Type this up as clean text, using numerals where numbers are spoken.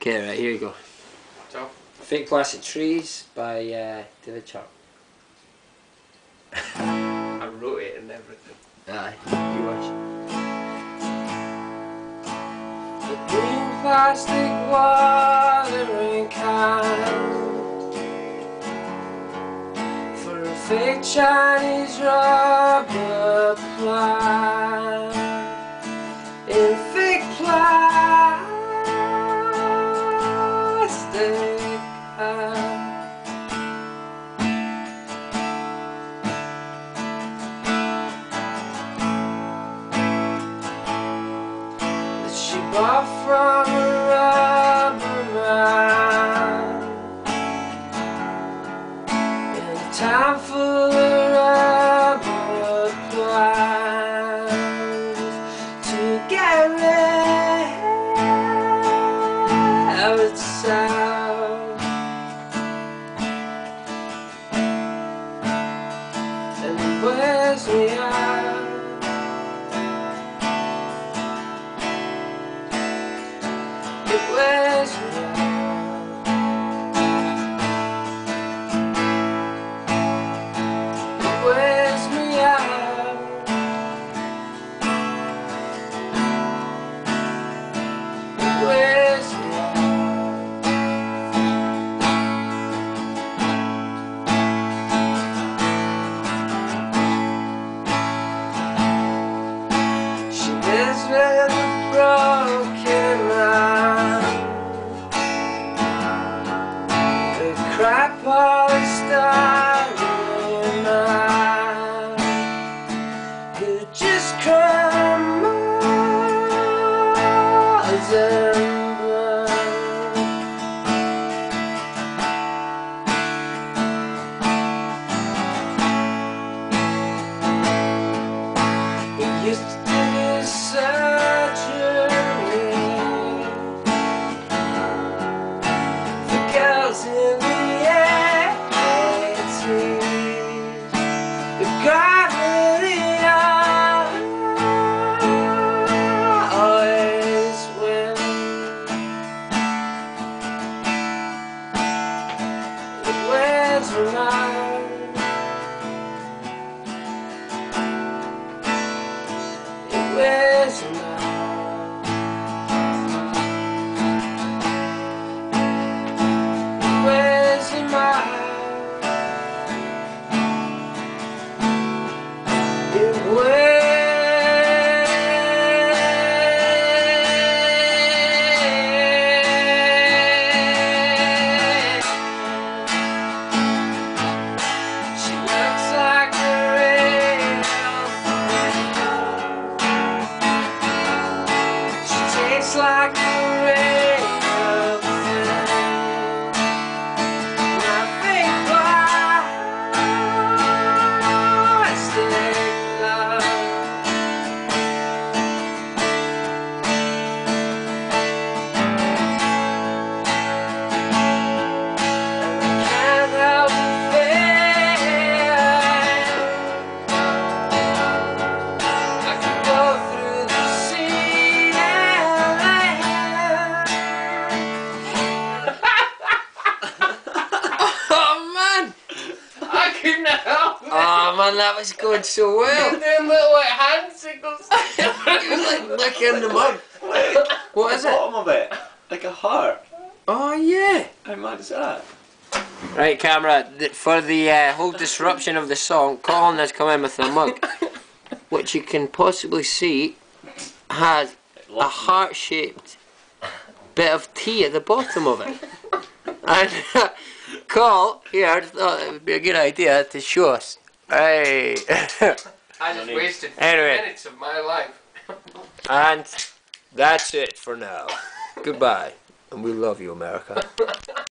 Okay, right, here you go. So? Fake Plastic Trees by David Charlton. I wrote it and everything. Aye, you wish. The green plastic watering can for a fake Chinese rubber plant in fake plastic can. That she bought from a rubber man in a town full of rubber plants to get rid of itself. And it wears me out. It wears me out. It wears me out. It wears me out. She lives with a broken man, a crack polystyrene man who just crumbles and burns. We used to do surgery for girls in the 80s. The gravity always wins. It wears me out. It wears me out. It wears me out. It wears. She looks like a real thing. She tastes like a real thing. My fake plastic love. And I can't help but feel I could go through the sea and land. Oh man! I couldn't help it. Oh man, that was going so well. Doing little like hand signals. It was like licking the mug. What is The it? bottom of it, like a heart. Oh yeah. How mad is that? Right, camera. For the whole disruption of the song, Colin has come in with a mug, which you can possibly see has a heart-shaped bit of tea at the bottom of it. And Col here thought it would be a good idea to show us. Hey. I just wasted 4 Anyway. minutes of my life. And that's it for now. Goodbye. And we love you, America.